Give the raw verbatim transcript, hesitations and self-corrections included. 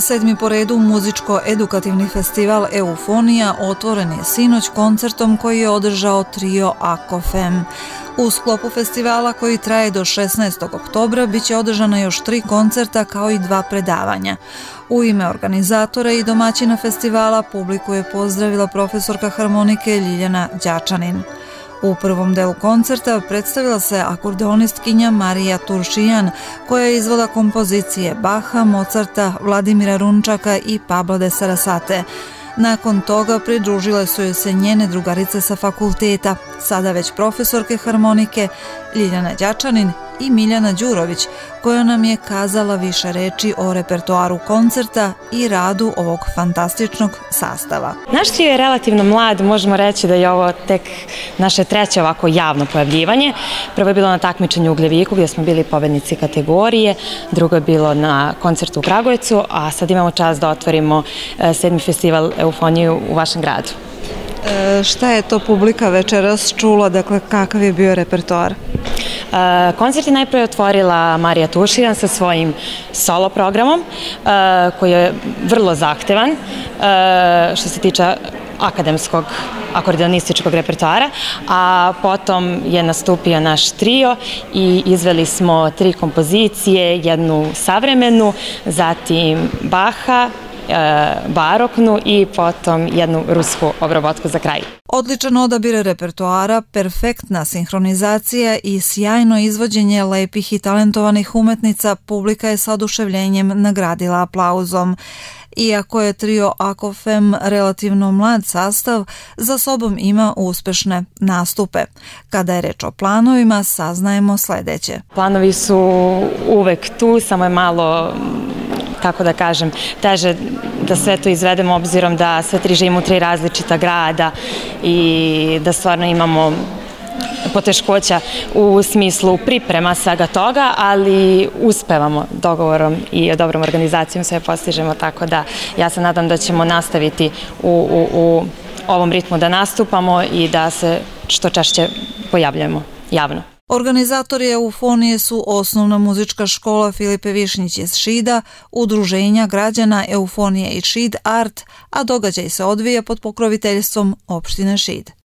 Sedmi po redu muzičko-edukativni festival Eufonija otvoren je sinoć koncertom koji je održao trio Akofem. U sklopu festivala koji traje do šesnaestog oktobra biće održana još tri koncerta kao i dva predavanja. U ime organizatora i domaćina festivala publiku je pozdravila profesorka harmonike Ljiljana Đačanin. U prvom delu koncerta predstavila se akordeonistkinja Marija Turšijan, koja je izvela kompozicije Baha, Mozarta, Vladimira Runčaka i Pabla de Sarasate. Nakon toga pridružile su joj se njene drugarice sa fakulteta, sada već profesorke harmonike Ljiljana Đačanin i Miljana Đurović, koja nam je kazala više reči o repertoaru koncerta i radu ovog fantastičnog sastava. Naš trio je relativno mlad, možemo reći da je ovo tek naše treće ovako javno pojavljivanje. Prvo je bilo na takmičenju u Gljeviku gdje smo bili pobednici kategorije, drugo je bilo na koncertu u Kragujevcu, a sad imamo čast da otvorimo sedmi festival Eufoniju u vašem gradu. E, šta je to publika večeras čula, dakle kakav je bio repertoar? Koncert je najprije otvorila Marija Turšijan sa svojim solo programom koji je vrlo zahtevan što se tiče akademskog akordeonističkog repertoara, a potom je nastupio naš trio i izveli smo tri kompozicije, jednu savremenu, zatim Baha, baroknu i potom jednu rusku obrobotku za kraj. Odličan odabir repertoara, perfektna sinhronizacija i sjajno izvođenje lepih i talentovanih umetnica publika je sa oduševljenjem nagradila aplauzom. Iako je trio Akofem relativno mlad sastav, za sobom ima uspešne nastupe. Kada je reč o planovima, saznajemo sledeće. Planovi su uvek tu, samo je malo, kako da kažem, teže da sve to izvedemo obzirom da sve tri živimo u tri različita grada i da stvarno imamo poteškoća u smislu priprema svega toga, ali uspevamo dogovorom i dobrom organizacijom sve postižemo, tako da ja se nadam da ćemo nastaviti u, u, u ovom ritmu da nastupamo i da se što češće pojavljujemo javno. Organizatori Eufonije su Osnovna muzička škola Filipe Višnjić iz Šida, Udruženja građana Eufonije i Šid Art, a događaj se odvija pod pokroviteljstvom opštine Šid.